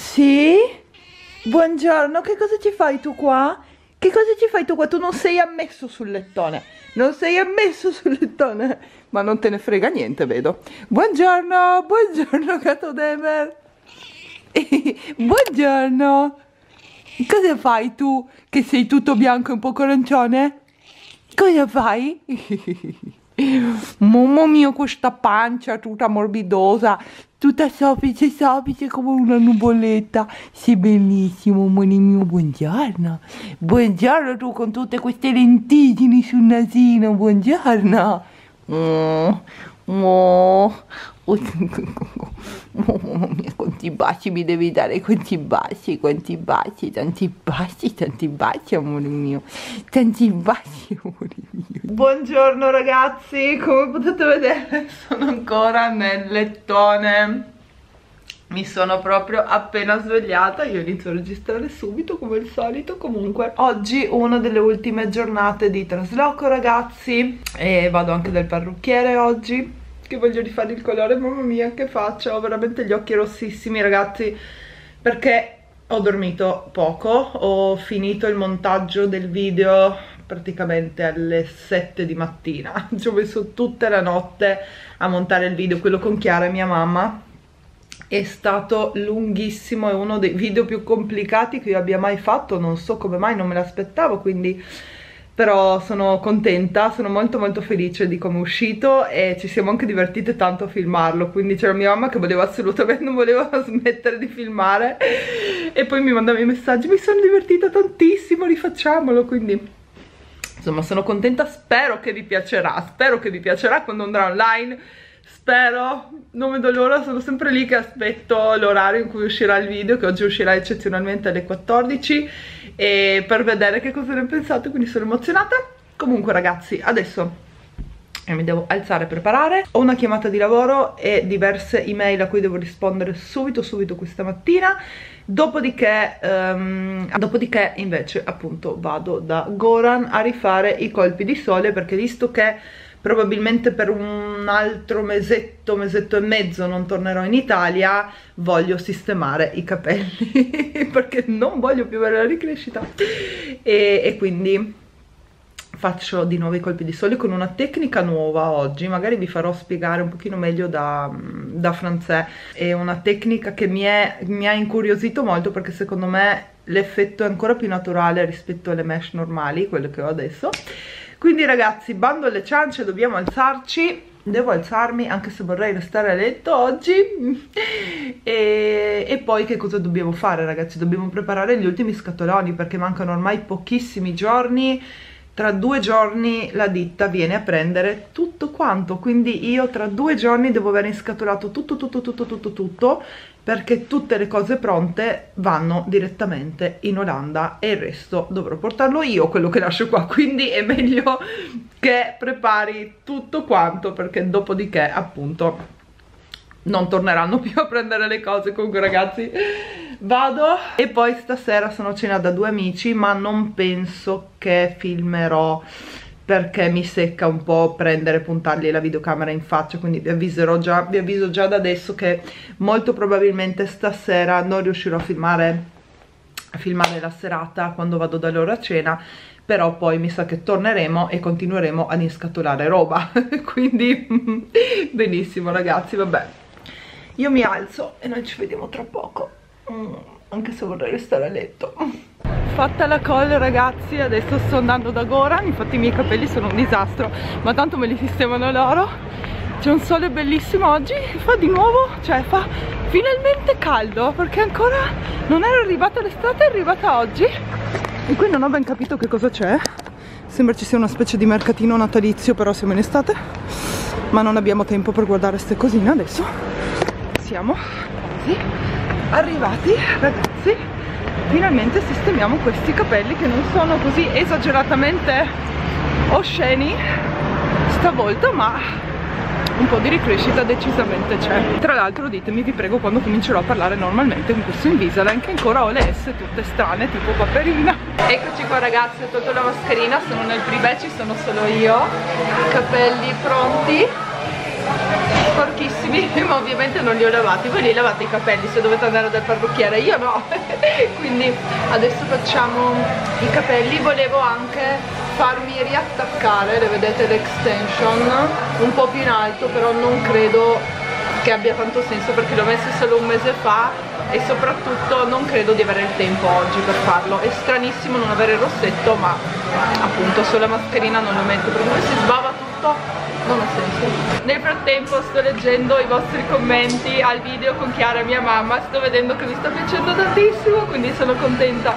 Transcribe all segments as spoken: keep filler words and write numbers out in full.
Sì? Buongiorno, che cosa ci fai tu qua? Che cosa ci fai tu qua? Tu non sei ammesso sul lettone. Non sei ammesso sul lettone. Ma non te ne frega niente, vedo. Buongiorno, buongiorno gatto Demer. Buongiorno. Cosa fai tu che sei tutto bianco e un po' arancione? Cosa fai? Mamma mia, questa pancia tutta morbidosa, tutta soffice soffice come una nuvoletta. Sei bellissimo, amore mio, buongiorno. Buongiorno tu con tutte queste lentiggini sul nasino, buongiorno. Oh, oh. Oh, mamma mia, quanti baci mi devi dare, quanti baci, quanti baci, tanti baci, tanti baci, amore mio, tanti baci, amore mio. Buongiorno ragazzi, come potete vedere sono ancora nel lettone, mi sono proprio appena svegliata, io inizio a registrare subito come al solito. Comunque oggi una delle ultime giornate di trasloco ragazzi, e vado anche dal parrucchiere oggi, che voglio rifare il colore. Mamma mia che faccia, ho veramente gli occhi rossissimi ragazzi, perché ho dormito poco, ho finito il montaggio del video praticamente alle sette di mattina, ci ho messo tutta la notte a montare il video, quello con Chiara e mia mamma. È stato lunghissimo, è uno dei video più complicati che io abbia mai fatto, non so come mai, non me l'aspettavo, quindi però sono contenta, sono molto molto felice di come è uscito e ci siamo anche divertite tanto a filmarlo, quindi c'era mia mamma che voleva assolutamente, non voleva smettere di filmare e poi mi mandava i messaggi, mi sono divertita tantissimo, rifacciamolo, quindi insomma sono contenta, spero che vi piacerà, spero che vi piacerà quando andrà online, spero, non vedo l'ora, sono sempre lì che aspetto l'orario in cui uscirà il video, che oggi uscirà eccezionalmente alle quattordici, e per vedere che cosa ne pensate, quindi sono emozionata. Comunque ragazzi, adesso mi devo alzare e preparare, ho una chiamata di lavoro e diverse email a cui devo rispondere subito subito questa mattina, dopodiché, um, dopodiché invece appunto vado da Goran a rifare i colpi di sole, perché visto che probabilmente per un altro mesetto, mesetto e mezzo non tornerò in Italia, voglio sistemare i capelli perché non voglio più avere la ricrescita e, e quindi faccio di nuovo i colpi di sole con una tecnica nuova oggi, magari vi farò spiegare un pochino meglio da, da Francesca. È una tecnica che mi, è, mi ha incuriosito molto, perché secondo me l'effetto è ancora più naturale rispetto alle mesh normali, quelle che ho adesso. Quindi ragazzi, bando alle ciance, dobbiamo alzarci, devo alzarmi anche se vorrei restare a letto oggi. e, e poi che cosa dobbiamo fare ragazzi? Dobbiamo preparare gli ultimi scatoloni, perché mancano ormai pochissimi giorni. Tra due giorni la ditta viene a prendere tutto quanto, quindi io tra due giorni devo aver inscatolato tutto tutto tutto tutto tutto, perché tutte le cose pronte vanno direttamente in Olanda e il resto dovrò portarlo io, quello che lascio qua, quindi è meglio che prepari tutto quanto, perché dopodiché appunto non torneranno più a prendere le cose. Comunque ragazzi vado, e poi stasera sono a cena da due amici, ma non penso che filmerò, perché mi secca un po' prendere, puntargli la videocamera in faccia, quindi vi avviserò già, vi avviso già da adesso che molto probabilmente stasera non riuscirò a filmare, a filmare la serata quando vado da loro a cena, però poi mi sa che torneremo e continueremo ad inscatolare roba quindi benissimo ragazzi, vabbè, io mi alzo e noi ci vediamo tra poco, mm, anche se vorrei restare a letto. Fatta la call ragazzi, adesso sto andando da Goran, infatti i miei capelli sono un disastro, ma tanto me li sistemano loro. C'è un sole bellissimo oggi, fa di nuovo, cioè fa finalmente caldo, perché ancora non era arrivata l'estate, è arrivata oggi. E qui non ho ben capito che cosa c'è, sembra ci sia una specie di mercatino natalizio, però siamo in estate, ma non abbiamo tempo per guardare ste cosine adesso. Siamo quasi arrivati ragazzi, finalmente sistemiamo questi capelli che non sono così esageratamente osceni stavolta, ma un po' di ricrescita decisamente c'è. Tra l'altro ditemi vi prego quando comincerò a parlare normalmente con questo Invisalign, che ancora ho le S tutte strane tipo Paperina. Eccoci qua ragazzi, ho tolto la mascherina, sono nel pre-batch, ci sono solo io, capelli pronti. sporchissimi, ma ovviamente non li ho lavati. Voi li lavate i capelli se dovete andare dal parrucchiere? Io no. Quindi adesso facciamo i capelli. Volevo anche farmi riattaccare, le vedete, l'extension un po' più in alto, però non credo che abbia tanto senso perché l'ho messo solo un mese fa e soprattutto non credo di avere il tempo oggi per farlo. È stranissimo non avere il rossetto, ma appunto sulla mascherina non lo metto perché poi si sbava tutto, non ha senso. Nel frattempo sto leggendo i vostri commenti al video con Chiara, mia mamma, sto vedendo che vi sta piacendo tantissimo, quindi sono contenta.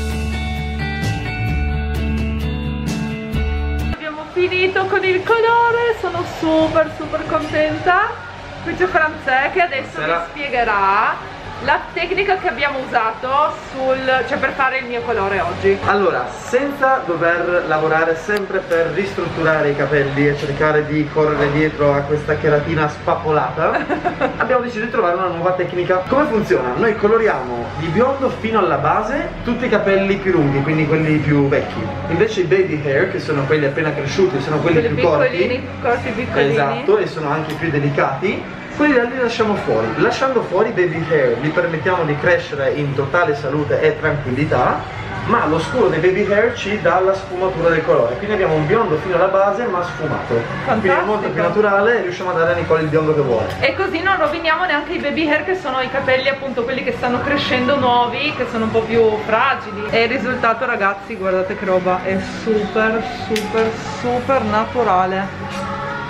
Abbiamo finito con il colore, sono super super contenta. Qui c'è Franzè che adesso mi spiegherà la tecnica che abbiamo usato sul, cioè per fare il mio colore oggi. Allora, senza dover lavorare sempre per ristrutturare i capelli e cercare di correre dietro a questa cheratina spappolata, abbiamo deciso di trovare una nuova tecnica. Come funziona? Noi coloriamo di biondo fino alla base tutti i capelli più lunghi, quindi quelli più vecchi. Invece i baby hair, che sono quelli appena cresciuti, sono quelli, quelli più piccolini, corti, corti piccolini. Esatto, e sono anche più delicati. Quelli da lì li lasciamo fuori. Lasciando fuori i baby hair li permettiamo di crescere in totale salute e tranquillità, ma lo scuro dei baby hair ci dà la sfumatura del colore, quindi abbiamo un biondo fino alla base ma sfumato. Fantastico. Quindi è molto più naturale e riusciamo a dare a Nicole il biondo che vuole. E così non roviniamo neanche i baby hair, che sono i capelli appunto quelli che stanno crescendo nuovi, che sono un po' più fragili. E il risultato, ragazzi, guardate che roba, è super super super naturale.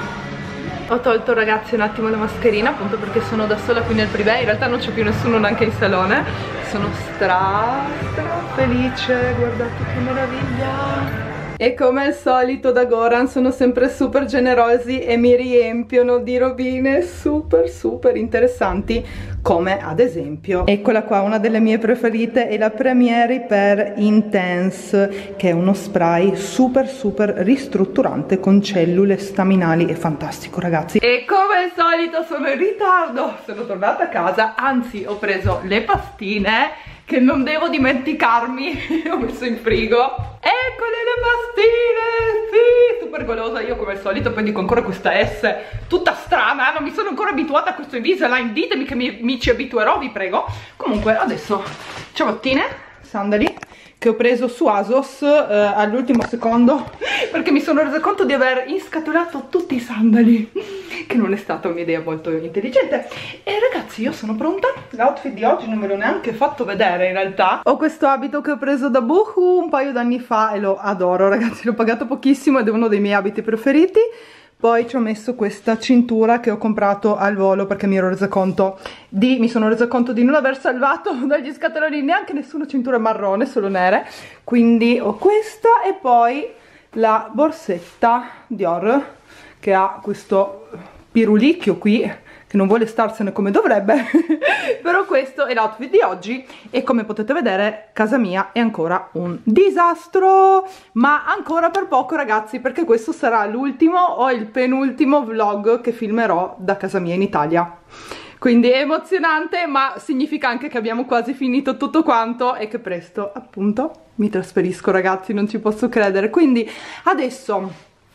Ho tolto, ragazzi, un attimo la mascherina appunto perché sono da sola qui nel privé, in realtà non c'è più nessuno neanche in salone. Sono stra stra felice, guardate che meraviglia. E come al solito da Goran sono sempre super generosi e mi riempiono di robine super super interessanti, come ad esempio, eccola qua, una delle mie preferite è la Premier per Intense, che è uno spray super super ristrutturante con cellule staminali. È fantastico, ragazzi. E come al solito sono in ritardo, sono tornata a casa, anzi ho preso le pastine che non devo dimenticarmi, ho messo in frigo. Eccole le pastine, sì, super golosa. Io come al solito poi dico ancora questa S tutta strana, non mi sono ancora abituata a questo Invisalign, ditemi che mi, mi ci abituerò, vi prego. Comunque adesso ciabattine, sandali, che ho preso su ASOS eh, all'ultimo secondo perché mi sono resa conto di aver inscatolato tutti i sandali, che non è stata un'idea molto intelligente. E ragazzi, io sono pronta. L'outfit di oggi non me l'ho neanche fatto vedere in realtà. Ho questo abito che ho preso da Boohoo un paio d'anni fa e lo adoro, ragazzi, l'ho pagato pochissimo ed è uno dei miei abiti preferiti. Poi ci ho messo questa cintura che ho comprato al volo perché mi ero resa conto di, mi sono resa conto di non aver salvato dagli scatoloni neanche nessuna cintura marrone, solo nere. Quindi ho questa e poi la borsetta Dior che ha questo pirulicchio qui che non vuole starsene come dovrebbe. Però questo è l'outfit di oggi e come potete vedere casa mia è ancora un disastro, ma ancora per poco, ragazzi, perché questo sarà l'ultimo o il penultimo vlog che filmerò da casa mia in Italia. Quindi è emozionante, ma significa anche che abbiamo quasi finito tutto quanto e che presto appunto mi trasferisco, ragazzi, non ci posso credere. Quindi adesso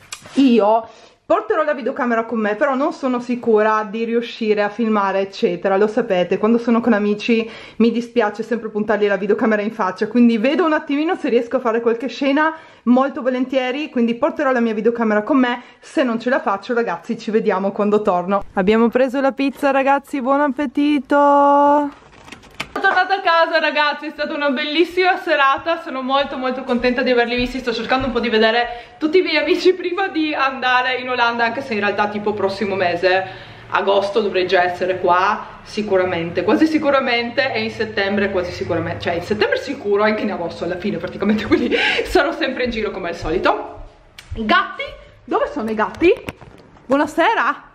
io porterò la videocamera con me, però non sono sicura di riuscire a filmare eccetera, lo sapete, quando sono con amici mi dispiace sempre puntargli la videocamera in faccia, quindi vedo un attimino se riesco a fare qualche scena molto volentieri, quindi porterò la mia videocamera con me. Se non ce la faccio, ragazzi, ci vediamo quando torno. Abbiamo preso la pizza, ragazzi, buon appetito! Sono tornata a casa, ragazzi, è stata una bellissima serata, sono molto molto contenta di averli visti. Sto cercando un po' di vedere tutti i miei amici prima di andare in Olanda, anche se in realtà tipo prossimo mese, agosto, dovrei già essere qua sicuramente, quasi sicuramente, e in settembre quasi sicuramente, cioè in settembre sicuro, anche in agosto alla fine praticamente, quindi sarò sempre in giro come al solito. Gatti? Dove sono i gatti? Buonasera!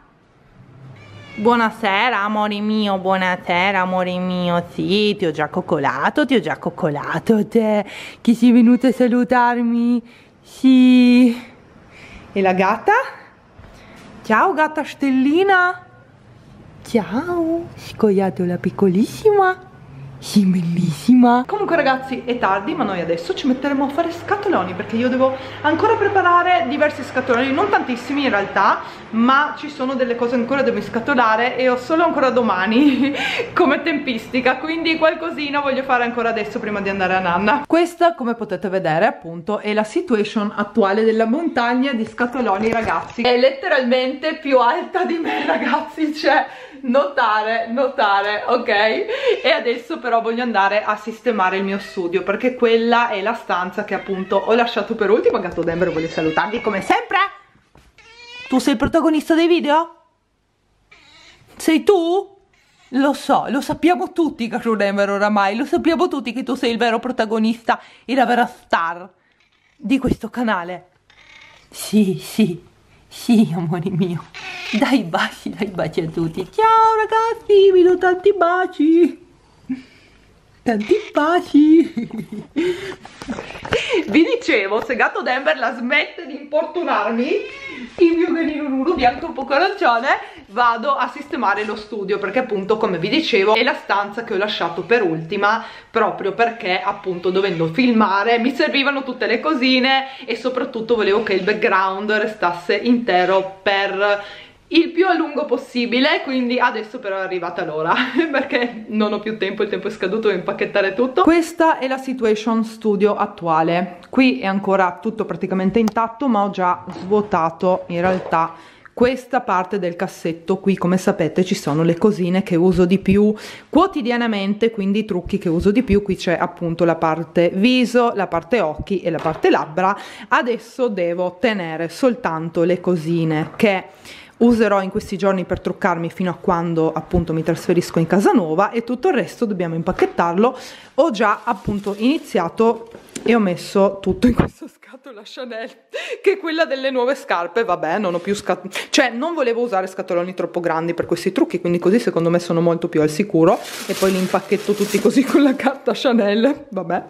Buonasera amore mio, buonasera amore mio, sì, ti ho già coccolato, ti ho già coccolato te, che sei venuta a salutarmi, sì. E la gatta? Ciao gatta stellina, ciao, scoiato la piccolissima, Sì, bellissima. Comunque ragazzi è tardi, ma noi adesso ci metteremo a fare scatoloni, perché io devo ancora preparare diversi scatoloni, non tantissimi in realtà, ma ci sono delle cose ancora da devo scatolare e ho solo ancora domani come tempistica, quindi qualcosina voglio fare ancora adesso prima di andare a nanna. Questa, come potete vedere, appunto è la situation attuale della montagna di scatoloni, ragazzi. È letteralmente più alta di me, ragazzi, cioè notare, notare, ok? E adesso però voglio andare a sistemare il mio studio, perché quella è la stanza che appunto ho lasciato per ultimo. Gatto Denver voglio salutarvi come sempre. Tu sei il protagonista dei video? Sei tu? Lo so, lo sappiamo tutti, Gatto Denver, oramai lo sappiamo tutti che tu sei il vero protagonista e la vera star di questo canale. Sì, sì, sì, amore mio. Dai baci, dai baci a tutti. Ciao ragazzi, vi do tanti baci. Tanti baci. Vi dicevo, se Gatto Denver la smette di importunarmi, il mio ganino nudo bianco un po' arancione, vado a sistemare lo studio, perché appunto, come vi dicevo, è la stanza che ho lasciato per ultima, proprio perché appunto dovendo filmare mi servivano tutte le cosine e soprattutto volevo che il background restasse intero per il più a lungo possibile. Quindi adesso però è arrivata l'ora perché non ho più tempo, il tempo è scaduto, devo impacchettare tutto. Questa è la situation studio attuale. Qui è ancora tutto praticamente intatto, ma ho già svuotato in realtà questa parte del cassetto. Qui, come sapete, ci sono le cosine che uso di più quotidianamente, quindi i trucchi che uso di più. Qui c'è appunto la parte viso, la parte occhi e la parte labbra. Adesso devo tenere soltanto le cosine che userò in questi giorni per truccarmi fino a quando appunto mi trasferisco in casa nuova, e tutto il resto dobbiamo impacchettarlo. Ho già appunto iniziato e ho messo tutto in questa scatola Chanel, che è quella delle nuove scarpe. Vabbè, non ho più scatoloni, cioè non volevo usare scatoloni troppo grandi per questi trucchi, quindi così secondo me sono molto più al sicuro, e poi li impacchetto tutti così con la carta Chanel, vabbè.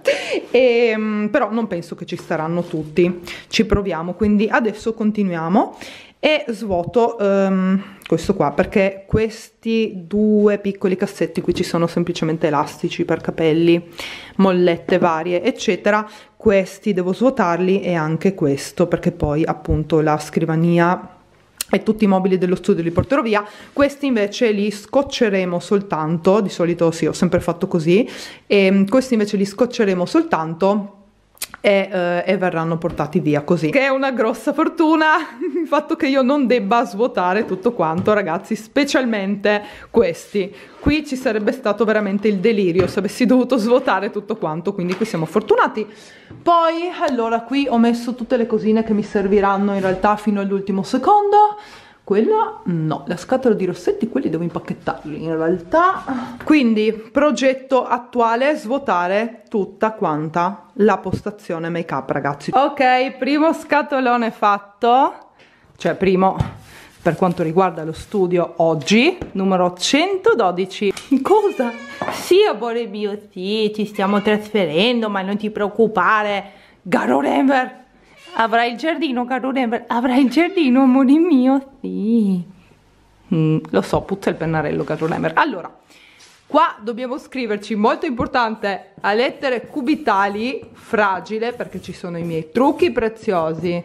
E, però non penso che ci staranno tutti, ci proviamo, quindi adesso continuiamo. E svuoto um, questo qua, perché questi due piccoli cassetti qui ci sono semplicemente elastici per capelli, mollette varie eccetera. Questi devo svuotarli, e anche questo, perché poi appunto la scrivania e tutti i mobili dello studio li porterò via. Questi invece li scotcheremo soltanto, di solito sì, ho sempre fatto così, e questi invece li scotcheremo soltanto E, eh, e verranno portati via così, che è una grossa fortuna il fatto che io non debba svuotare tutto quanto, ragazzi, specialmente questi. Qui ci sarebbe stato veramente il delirio se avessi dovuto svuotare tutto quanto, quindi qui siamo fortunati. Poi allora qui ho messo tutte le cosine che mi serviranno in realtà fino all'ultimo secondo. Quella no, la scatola di rossetti, quelli devo impacchettarli in realtà. Quindi progetto attuale: svuotare tutta quanta la postazione make up, ragazzi. Ok, primo scatolone fatto, cioè primo per quanto riguarda lo studio oggi, numero centododici. Cosa? Sì, amore mio, sì, ci stiamo trasferendo, ma non ti preoccupare, Gatto Denver. Avrai il giardino, Gatto Denver, avrai il giardino, amore mio, sì. Mm, lo so, puzza il pennarello, Gatto Denver. Allora, qua dobbiamo scriverci, molto importante, a lettere cubitali, fragile, perché ci sono i miei trucchi preziosi.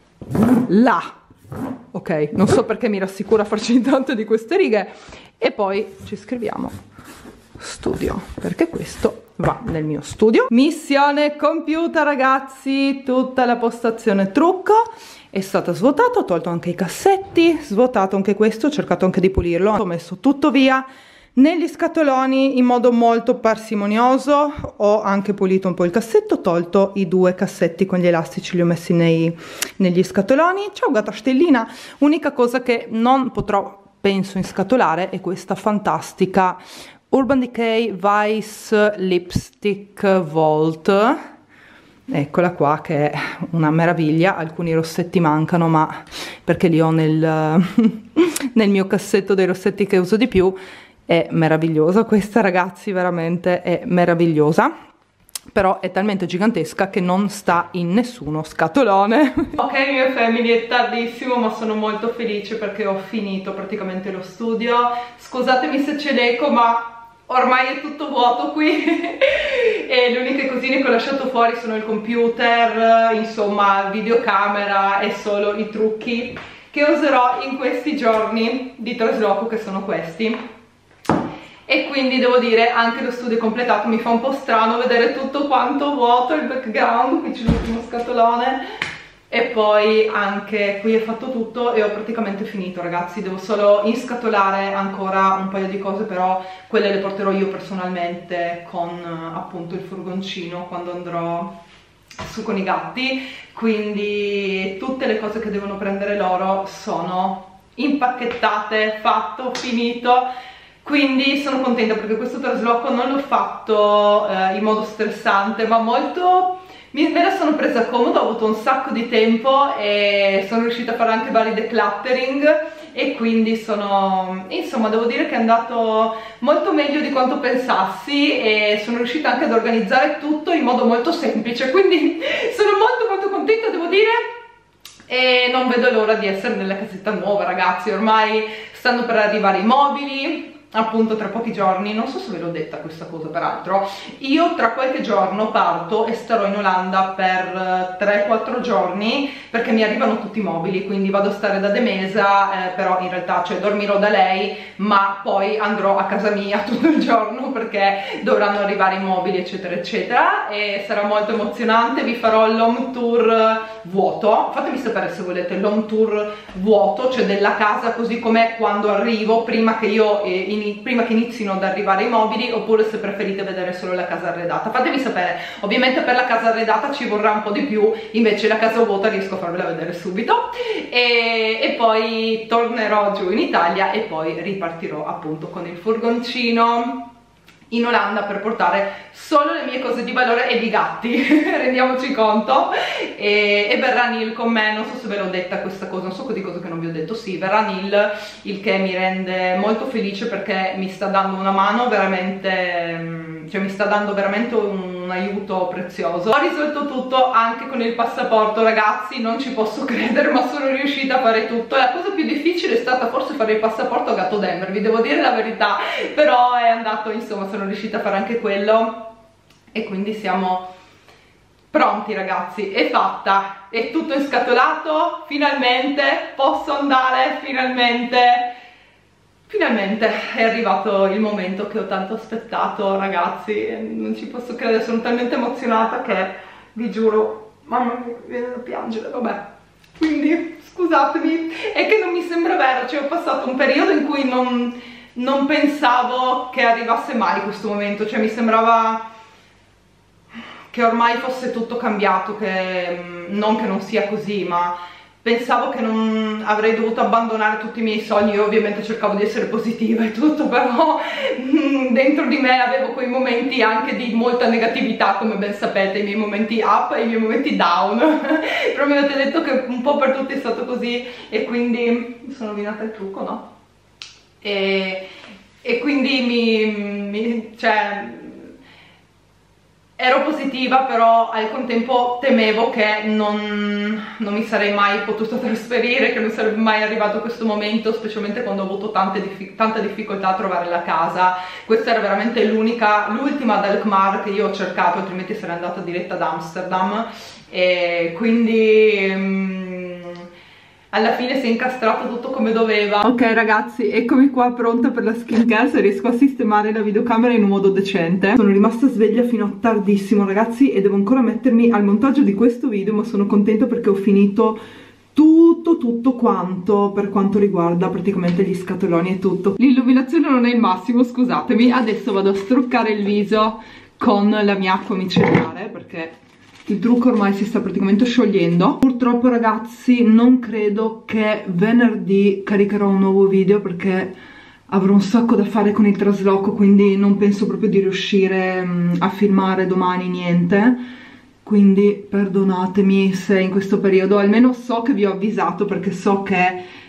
Là. Ok, non so perché mi rassicura farci tante di queste righe. E poi ci scriviamo studio, perché questo va nel mio studio. Missione compiuta, ragazzi, tutta la postazione trucco è stata svuotata, ho tolto anche i cassetti, svuotato anche questo, ho cercato anche di pulirlo, ho messo tutto via negli scatoloni in modo molto parsimonioso. Ho anche pulito un po' il cassetto, tolto i due cassetti con gli elastici, li ho messi nei, negli scatoloni. Ciao gatta stellina. Unica cosa che non potrò, penso, inscatolare è questa fantastica Urban Decay Vice Lipstick Vault, eccola qua, che è una meraviglia. Alcuni rossetti mancano, ma perché li ho nel, nel mio cassetto dei rossetti che uso di più. È meravigliosa questa, ragazzi, veramente è meravigliosa, però è talmente gigantesca che non sta in nessuno scatolone. Ok, mia family, è tardissimo, ma sono molto felice perché ho finito praticamente lo studio. Scusatemi se c'è l'eco, ma ormai è tutto vuoto qui e le uniche cosine che ho lasciato fuori sono il computer, insomma videocamera e solo i trucchi che userò in questi giorni di trasloco, che sono questi. E quindi devo dire, anche lo studio è completato. Mi fa un po' strano vedere tutto quanto vuoto, il background, qui c'è l'ultimo scatolone e poi anche qui è fatto tutto e ho praticamente finito, ragazzi. Devo solo inscatolare ancora un paio di cose, però quelle le porterò io personalmente con appunto il furgoncino quando andrò su con i gatti. Quindi tutte le cose che devono prendere loro sono impacchettate, fatto, finito. Quindi sono contenta perché questo trasloco non l'ho fatto eh, in modo stressante, ma molto... me la sono presa comoda, ho avuto un sacco di tempo e sono riuscita a fare anche vari decluttering e quindi sono... insomma, devo dire che è andato molto meglio di quanto pensassi e sono riuscita anche ad organizzare tutto in modo molto semplice, quindi sono molto molto contenta, devo dire. E non vedo l'ora di essere nella casetta nuova, ragazzi. Ormai stanno per arrivare i mobili, appunto tra pochi giorni. Non so se ve l'ho detta questa cosa, peraltro io tra qualche giorno parto e starò in Olanda per tre quattro giorni perché mi arrivano tutti i mobili, quindi vado a stare da Demesa, eh, però in realtà cioè dormirò da lei, ma poi andrò a casa mia tutto il giorno perché dovranno arrivare i mobili eccetera eccetera e sarà molto emozionante. Vi farò l'home tour vuoto, fatemi sapere se volete l'home tour vuoto, cioè della casa così com'è quando arrivo, prima che io eh, in prima che inizino ad arrivare i mobili, oppure se preferite vedere solo la casa arredata. Fatemi sapere. Ovviamente per la casa arredata ci vorrà un po' di più, invece la casa vuota riesco a farvela vedere subito e, e poi tornerò giù in Italia e poi ripartirò appunto con il furgoncino in Olanda per portare solo le mie cose di valore e di gatti rendiamoci conto. E, e verrà Neil con me, non so se ve l'ho detta questa cosa, un sacco di cose che non vi ho detto. Sì, verrà Neil, il che mi rende molto felice perché mi sta dando una mano veramente, cioè mi sta dando veramente un, un aiuto prezioso. Ho risolto tutto anche con il passaporto, ragazzi, non ci posso credere, ma sono riuscita a fare tutto. La cosa più difficile è stata forse fare il passaporto a Gatto Denver, vi devo dire la verità, però è andato, insomma, sono riuscita a fare anche quello e quindi siamo pronti, ragazzi. È fatta, è tutto inscatolato, finalmente posso andare, finalmente finalmente è arrivato il momento che ho tanto aspettato, ragazzi. Non ci posso credere, sono talmente emozionata che vi giuro, mamma mia, mi viene da piangere, vabbè. Quindi scusatemi, è che non mi sembra vero, cioè ho passato un periodo in cui non non pensavo che arrivasse mai questo momento, cioè mi sembrava che ormai fosse tutto cambiato, che non che non sia così, ma pensavo che non avrei dovuto abbandonare tutti i miei sogni. Io ovviamente cercavo di essere positiva e tutto, però dentro di me avevo quei momenti anche di molta negatività, come ben sapete, i miei momenti up e i miei momenti down però mi avete detto che un po' per tutti è stato così e quindi mi sono rovinata il trucco, no? E, e quindi mi, mi cioè ero positiva, però al contempo temevo che non, non mi sarei mai potuta trasferire, che non sarebbe mai arrivato questo momento, specialmente quando ho avuto tante diffi tanta difficoltà a trovare la casa. Questa era veramente l'unica, l'ultima ad Alkmaar che io ho cercato, altrimenti sarei andata diretta ad Amsterdam e quindi um, alla fine si è incastrato tutto come doveva. Ok ragazzi, eccomi qua pronta per la skincare, se riesco a sistemare la videocamera in un modo decente. Sono rimasta sveglia fino a tardissimo, ragazzi, e devo ancora mettermi al montaggio di questo video, ma sono contenta perché ho finito tutto tutto quanto per quanto riguarda praticamente gli scatoloni e tutto. L'illuminazione non è il massimo, scusatemi. Adesso vado a struccare il viso con la mia acqua micellare perché il trucco ormai si sta praticamente sciogliendo. Purtroppo ragazzi non credo che venerdì caricherò un nuovo video perché avrò un sacco da fare con il trasloco, quindi non penso proprio di riuscire um, a filmare domani niente, quindi perdonatemi se in questo periodo, almeno so che vi ho avvisato perché so che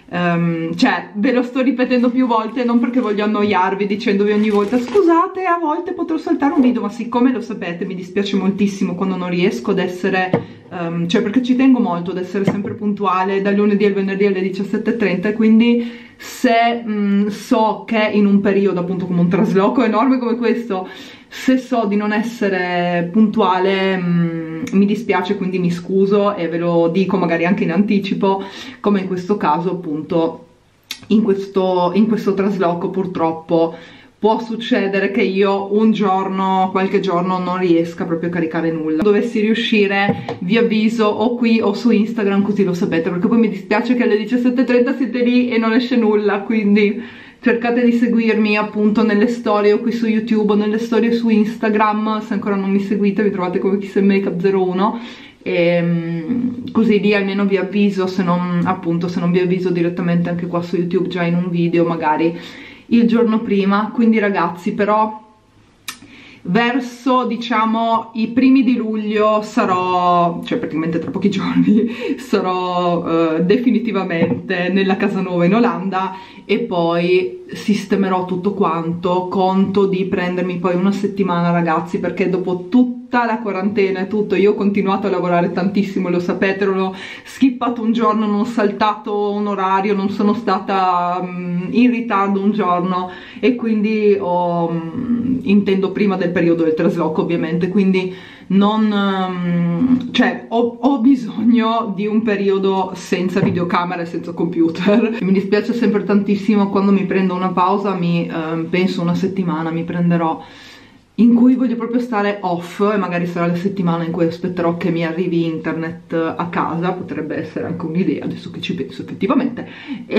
Um, cioè ve lo sto ripetendo più volte, non perché voglio annoiarvi dicendovi ogni volta scusate a volte potrò saltare un video, ma siccome lo sapete mi dispiace moltissimo quando non riesco ad essere um, cioè perché ci tengo molto ad essere sempre puntuale dal lunedì al venerdì alle diciassette e trenta, e quindi se um, so che in un periodo appunto come un trasloco enorme come questo, se so di non essere puntuale mh, mi dispiace, quindi mi scuso e ve lo dico magari anche in anticipo, come in questo caso appunto in questo, in questo trasloco purtroppo può succedere che io un giorno, qualche giorno non riesca proprio a caricare nulla. Dovessi riuscire vi avviso o qui o su Instagram, così lo sapete, perché poi mi dispiace che alle diciassette e trenta siete lì e non esce nulla, quindi cercate di seguirmi appunto nelle storie o qui su YouTube o nelle storie su Instagram. Se ancora non mi seguite mi trovate come KissandMakeup zero uno, e um, così lì almeno vi avviso, se non appunto se non vi avviso direttamente anche qua su YouTube già in un video magari il giorno prima. Quindi ragazzi, però verso diciamo i primi di luglio sarò, cioè praticamente tra pochi giorni sarò uh, definitivamente nella casa nuova in Olanda, e poi sistemerò tutto quanto. Conto di prendermi poi una settimana ragazzi, perché dopo tutta la quarantena e tutto io ho continuato a lavorare tantissimo, lo sapete, non ho skippato un giorno, non ho saltato un orario, non sono stata um, in ritardo un giorno, e quindi ho, um, intendo prima del periodo del trasloco ovviamente, quindi non um, cioè ho, ho bisogno di un periodo senza videocamera e senza computer. Mi dispiace sempre tantissimo quando mi prendo una pausa, mi um, penso una settimana mi prenderò in cui voglio proprio stare off, e magari sarà la settimana in cui aspetterò che mi arrivi internet a casa, potrebbe essere anche un'idea adesso che ci penso effettivamente,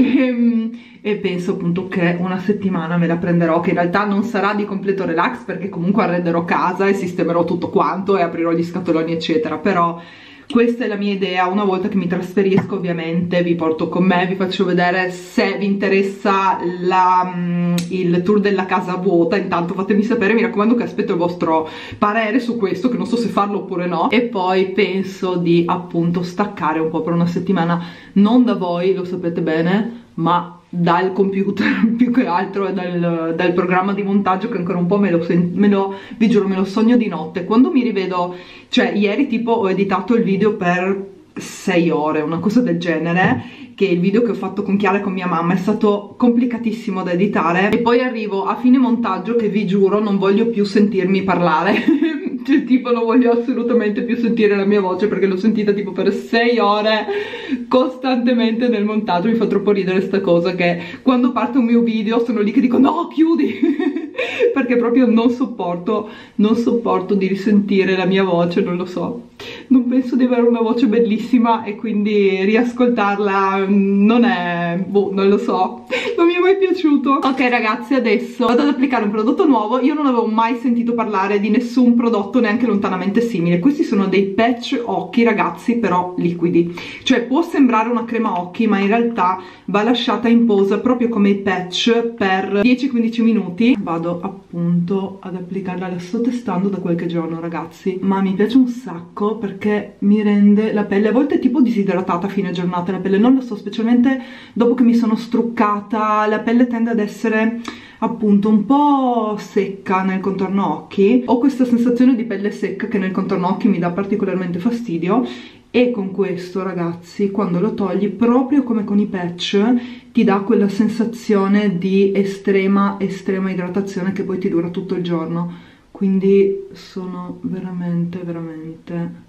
e, e penso appunto che una settimana me la prenderò, che in realtà non sarà di completo relax perché comunque arrenderò casa e sistemerò tutto quanto e aprirò gli scatoloni eccetera, però questa è la mia idea. Una volta che mi trasferisco ovviamente vi porto con me, vi faccio vedere, se vi interessa la, il tour della casa vuota. Intanto fatemi sapere, mi raccomando, che aspetto il vostro parere su questo, che non so se farlo oppure no, e poi penso di appunto staccare un po' per una settimana, non da voi, lo sapete bene, ma dal computer più che altro, e dal, dal programma di montaggio, che ancora un po' me lo, me lo vi giuro me lo sogno di notte quando mi rivedo. Cioè ieri tipo ho editato il video per sei ore, una cosa del genere, che il video che ho fatto con Chiara e con mia mamma è stato complicatissimo da editare, e poi arrivo a fine montaggio che vi giuro non voglio più sentirmi parlare cioè tipo non voglio assolutamente più sentire la mia voce, perché l'ho sentita tipo per sei ore costantemente nel montaggio. Mi fa troppo ridere sta cosa, che quando parte un mio video sono lì che dico no, chiudi perché proprio non sopporto non sopporto di risentire la mia voce, non lo so, non penso di avere una voce bellissima, e quindi riascoltarla non è, boh, non lo so, non mi è mai piaciuto. Ok ragazzi, adesso vado ad applicare un prodotto nuovo. Io non avevo mai sentito parlare di nessun prodotto neanche lontanamente simile. Questi sono dei patch occhi ragazzi, però liquidi, cioè può sembrare una crema occhi ma in realtà va lasciata in posa proprio come i patch per dieci quindici minuti. Vado appunto ad applicarla, la sto testando da qualche giorno ragazzi, ma mi piace un sacco perché mi rende la pelle a volte tipo disidratata a fine giornata, la pelle non lo so, specialmente dopo che mi sono struccata la pelle tende ad essere appunto un po' secca nel contorno occhi. Ho questa sensazione di pelle secca che nel contorno occhi mi dà particolarmente fastidio, e con questo ragazzi quando lo togli, proprio come con i patch, ti dà quella sensazione di estrema estrema idratazione che poi ti dura tutto il giorno, quindi sono veramente veramente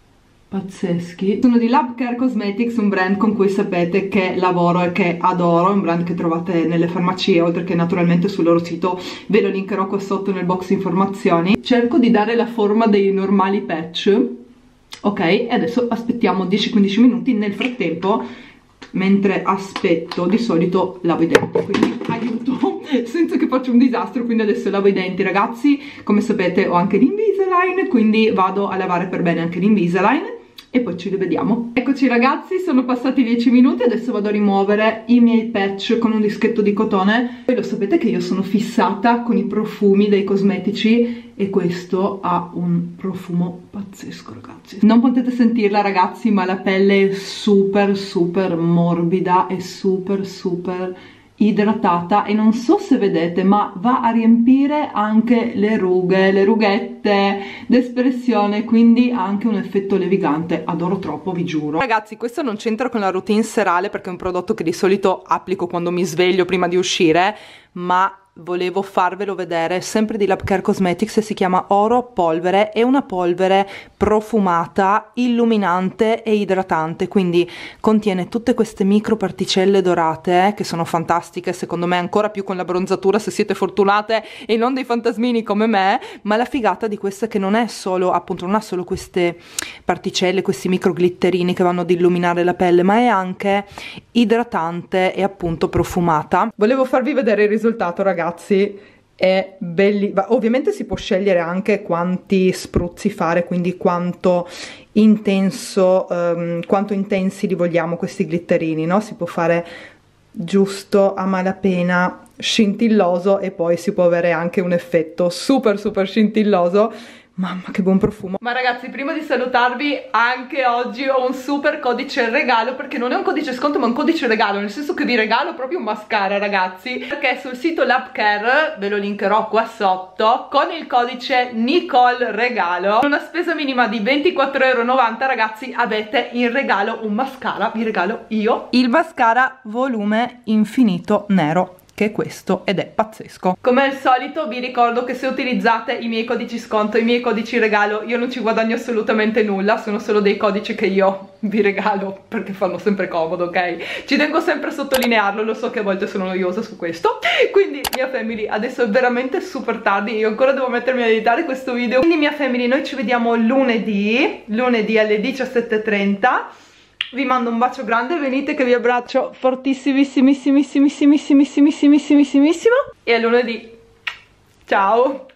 pazzeschi. Sono di Lab Care Cosmetics, un brand con cui sapete che lavoro e che adoro, un brand che trovate nelle farmacie oltre che naturalmente sul loro sito, ve lo linkerò qua sotto nel box informazioni. Cerco di dare la forma dei normali patch, ok, e adesso aspettiamo dieci quindici minuti. Nel frattempo, mentre aspetto, di solito lavo i denti, quindi aiuto senza che faccia un disastro, quindi adesso lavo i denti ragazzi. Come sapete ho anche l'Invisalign, quindi vado a lavare per bene anche l'Invisalign. e poi ci rivediamo. Eccoci ragazzi, sono passati dieci minuti, adesso vado a rimuovere i miei patch con un dischetto di cotone. Voi lo sapete che io sono fissata con i profumi dei cosmetici e questo ha un profumo pazzesco ragazzi. Non potete sentirla ragazzi, ma la pelle è super super morbida e super super idratata e non so se vedete ma va a riempire anche le rughe, le rughette d'espressione, quindi ha anche un effetto levigante. Adoro troppo, vi giuro. Ragazzi, questo non c'entra con la routine serale perché è un prodotto che di solito applico quando mi sveglio prima di uscire, ma volevo farvelo vedere, sempre di Lab Care Cosmetics, e si chiama Oro Polvere. È una polvere profumata, illuminante e idratante, quindi contiene tutte queste micro particelle dorate eh, che sono fantastiche, secondo me ancora più con la bronzatura se siete fortunate e non dei fantasmini come me. Ma la figata di questa è che non è solo, appunto, non ha solo queste particelle, questi micro glitterini che vanno ad illuminare la pelle, ma è anche idratante e appunto profumata. Volevo farvi vedere il risultato ragazzi. È bellissimo. Ovviamente si può scegliere anche quanti spruzzi fare, quindi quanto intenso um, quanto intensi li vogliamo questi glitterini, no? Si può fare giusto a malapena scintilloso e poi si può avere anche un effetto super super scintilloso. Mamma che buon profumo. Ma ragazzi, prima di salutarvi, anche oggi ho un super codice regalo, perché non è un codice sconto ma un codice regalo, nel senso che vi regalo proprio un mascara ragazzi, perché sul sito Lab Care, ve lo linkerò qua sotto, con il codice Nicole regalo, con una spesa minima di ventiquattro e novanta euro ragazzi avete in regalo un mascara. Vi regalo io il mascara volume infinito nero, che è questo, ed è pazzesco. Come al solito vi ricordo che se utilizzate i miei codici sconto, i miei codici regalo, io non ci guadagno assolutamente nulla, sono solo dei codici che io vi regalo perché fanno sempre comodo, ok? Ci tengo sempre a sottolinearlo, lo so che a volte sono noiosa su questo. Quindi mia family, adesso è veramente super tardi, io ancora devo mettermi a editare questo video, quindi mia family, noi ci vediamo lunedì, lunedì alle diciassette e trenta. Vi mando un bacio grande, venite che vi abbraccio fortissimissimissimissimissimissimissimissimissimo e a lunedì. Ciao!